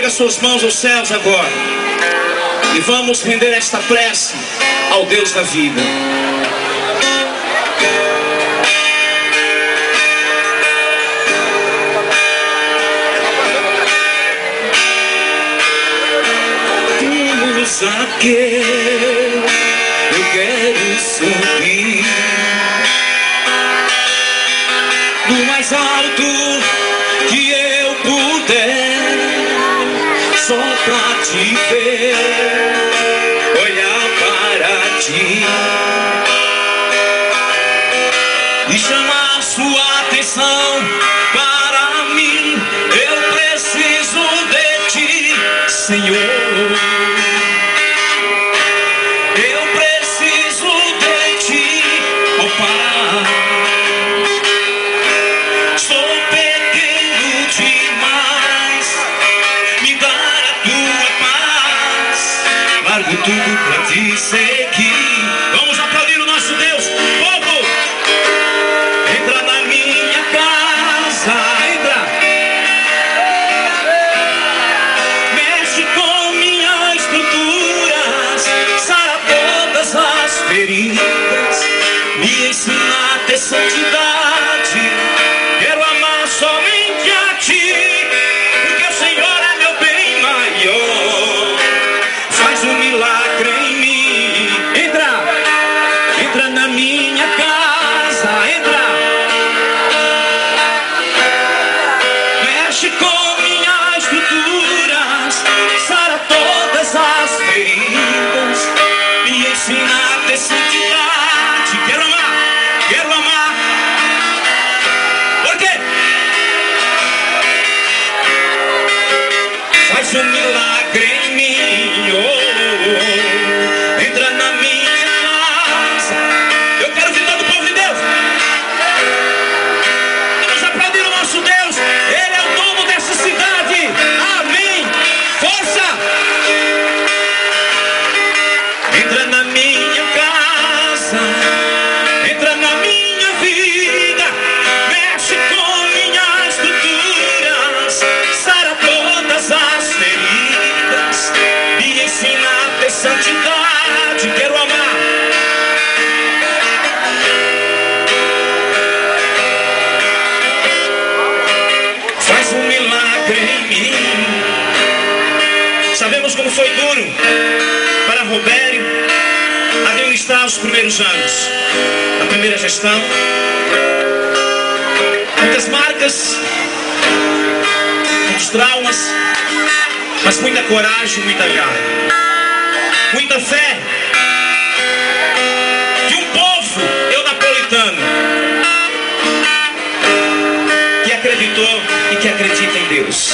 Erga suas mãos aos céus agora e vamos render esta prece ao Deus da vida. Zaqueu, eu quero subir no mais alto que eu puder, só pra te ver, olhar para ti e chamar sua atenção para mim. Eu preciso de ti, Senhor. Tudo pra te seguir. Vamos aplaudir o nosso Deus, povo. Entra na minha casa, entra. Mexe com minhas estruturas, sara todas as feridas, me ensina a ter santidade. Quero amar somente a ti, porque o Senhor é meu bem maior. Faz um milagre em mim. Entra, entra na minha casa, entra. Mexe com minhas estruturas, sara todas as feridas, me ensina a ter santidade. Quero amar, quero amar. Por quê? Faz um milagre em mim. Entra na minha casa. Eu quero ver todo o povo de Deus. Vamos aplaudir o nosso Deus. Ele é o dono dessa cidade. Amém. Força. Entra na minha casa, entra na minha vida, mexe com minhas estruturas, sara todas as feridas, me ensina a ter santidade. Quero amar. Faz um milagre em mim. Sabemos como foi duro para Robério administrar os primeiros anos, a primeira gestão. Muitas marcas, muitos traumas, mas muita coragem, muita garra, muita fé de um povo, eu napolitano, que acreditou e que acredita em Deus.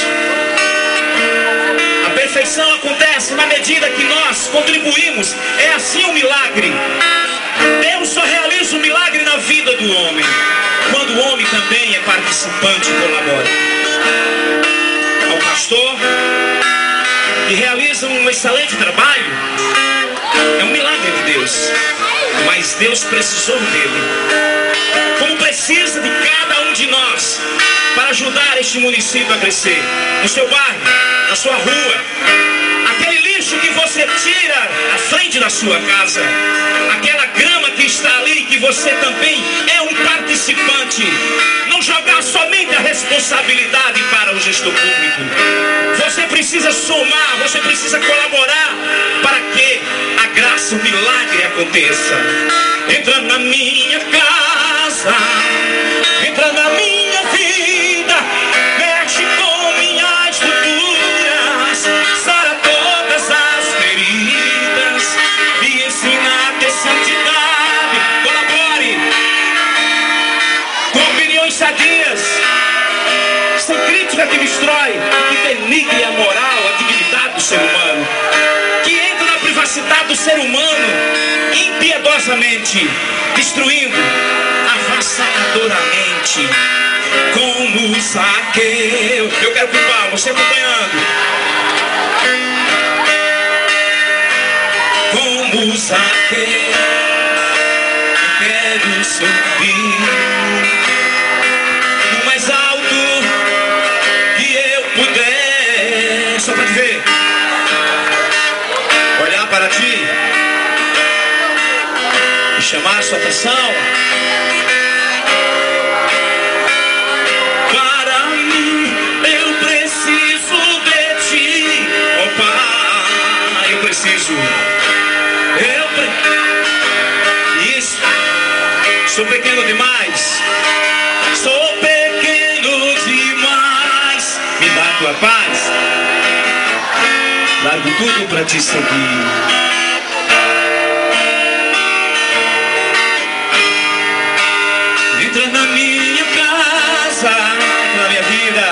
A perfeição acontece na medida que nós contribuímos. É assim um milagre. Deus só realiza um milagre na vida do homem quando o homem também é participante e colabora. Ao pastor, que realiza um excelente trabalho, é um milagre de Deus, mas Deus precisou dele, como precisa de cada um de nós, para ajudar este município a crescer. No seu bairro, na sua rua, aquele lixo que você tira à frente da sua casa, aquela grama que está ali, que você também é um participante. Não jogar somente a responsabilidade para o gestor público. Você precisa somar, você precisa colaborar para que a graça, o milagre aconteça. Entra na minha casa, entra na minha vida, mexe com minhas estruturas, sara todas as feridas, me ensina a ter santidade. Colabore com opiniões sadias, sem crítica que destrói, que denigre a moral, a dignidade do ser humano, que entra na privacidade do ser humano impiedosamente, destruindo avassaladoramente, como Zaqueu. Eu quero culpar você acompanhando. Como Zaqueu, eu quero subir no mais alto que eu puder, só para te ver. Olhar para ti e chamar a sua atenção. Para mim, eu preciso de ti, oh Pai, eu preciso. Isso. Sou pequeno demais. Sou pequeno demais. Me dá tua paz. Largo tudo pra te seguir. Entra na minha casa, na minha vida.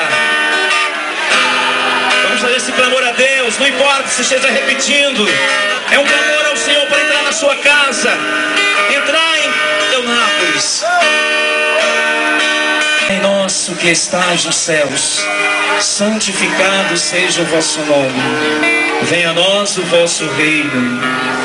Vamos fazer esse clamor a Deus. Não importa se esteja repetindo. É um clamor ao Senhor para entrar na sua casa. Entrar em Eunápolis. Pai nosso que estás nos céus, santificado seja o vosso nome. Venha a nós o vosso reino.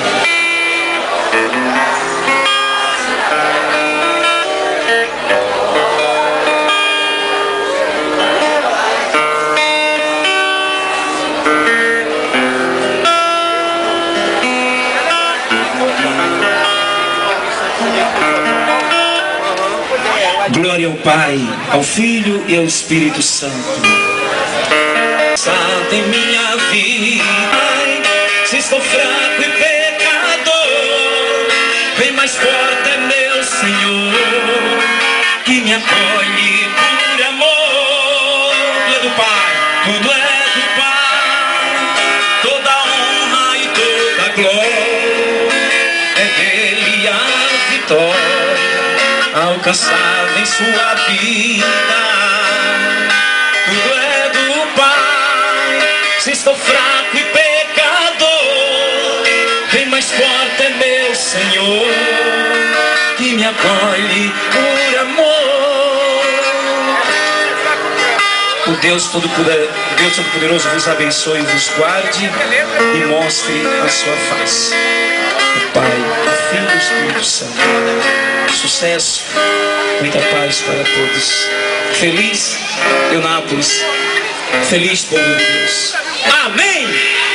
Glória ao Pai, ao Filho e ao Espírito Santo. Santo em minha vida, se estou fraco e pecador, vem mais forte é meu Senhor, que me acolhe por amor. Tudo é do Pai, tudo é do Pai, toda honra e toda glória é dele a vitória alcançada em sua vida. Tudo é do Pai. Se estou fraco e pecador, vem mais forte é meu Senhor, que me acolhe por amor. O Deus Todo-Poderoso vos abençoe e vos guarde e mostre a sua face. O Pai, o Filho e o Espírito Santo. Sucesso, muita paz para todos. Feliz Eunápolis, feliz povo de Deus. Amém!